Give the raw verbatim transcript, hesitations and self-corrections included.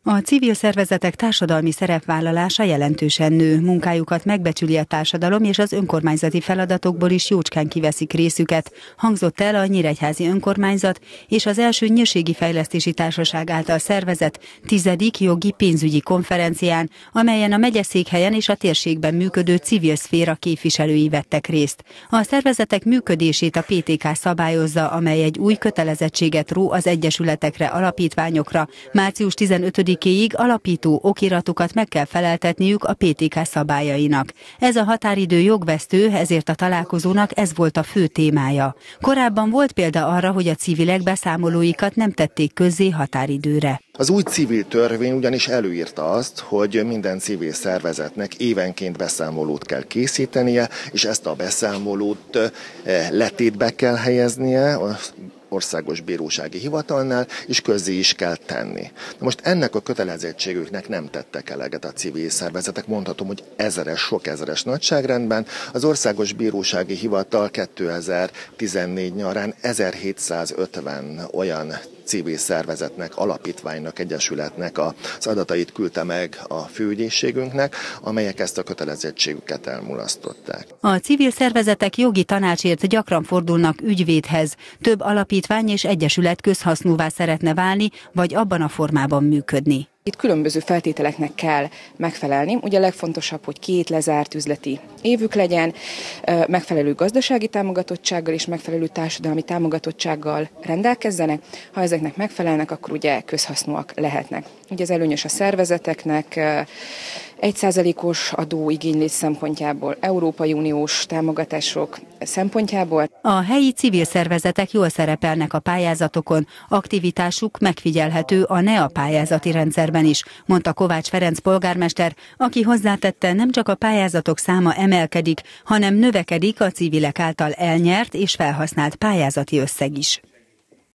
A civil szervezetek társadalmi szerepvállalása jelentősen nő, munkájukat megbecsüli a társadalom, és az önkormányzati feladatokból is jócskán kiveszik részüket, hangzott el a Nyíregyházi Önkormányzat és az első Nyírségi Fejlesztési Társaság által szervezett tizedik jogi pénzügyi konferencián, amelyen a megyeszékhelyen és a térségben működő civil szféra képviselői vettek részt. A szervezetek működését a pé té ká szabályozza, amely egy új kötelezettséget ró az egyesületekre, alapítványokra. Március tizenötödikéig alapító okiratukat meg kell feleltetniük a pé té ká szabályainak. Ez a határidő jogvesztő, ezért a találkozónak ez volt a fő témája. Korábban volt példa arra, hogy a civilek beszámolóikat nem tették közzé határidőre. Az új civil törvény ugyanis előírta azt, hogy minden civil szervezetnek évenként beszámolót kell készítenie, és ezt a beszámolót letétbe kell helyeznie a Országos Bírósági Hivatalnál, és közzé is kell tenni. Na most ennek a kötelezettségüknek nem tettek eleget a civil szervezetek, mondhatom, hogy ezeres, sok ezeres nagyságrendben. Az Országos Bírósági Hivatal kétezer-tizennégy nyarán ezerhétszázötven olyan civil szervezetnek, alapítványnak, egyesületnek az adatait küldte meg a főügyészségünknek, amelyek ezt a kötelezettségüket elmulasztották. A civil szervezetek jogi tanácsért gyakran fordulnak ügyvédhez. Több alapítvány és egyesület közhasznúvá szeretne válni, vagy abban a formában működni. Itt különböző feltételeknek kell megfelelni. Ugye a legfontosabb, hogy két lezárt üzleti évük legyen, megfelelő gazdasági támogatottsággal és megfelelő társadalmi támogatottsággal rendelkezzenek. Ha ezeknek megfelelnek, akkor ugye közhasznúak lehetnek. Ugye ez előnyös a szervezeteknek, egy százalékos adóigénylés szempontjából, Európai Uniós támogatások szempontjából. A helyi civil szervezetek jól szerepelnek a pályázatokon, aktivitásuk megfigyelhető a NEA pályázati rendszerben is, mondta Kovács Ferenc polgármester, aki hozzátette, nem csak a pályázatok száma emelkedik, hanem növekedik a civilek által elnyert és felhasznált pályázati összeg is.